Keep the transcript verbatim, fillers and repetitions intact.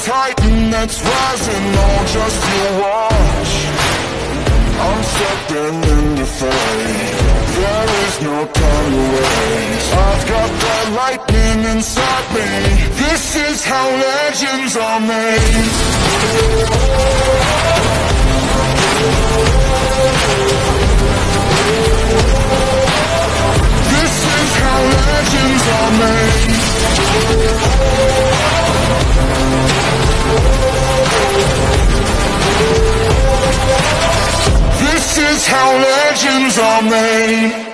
titan that's rising on just you watch. I'm stepping into fate, there is no time to waste. I've got that lightning inside me, this is how legends are made. This is how legends are made. This is how legends are made.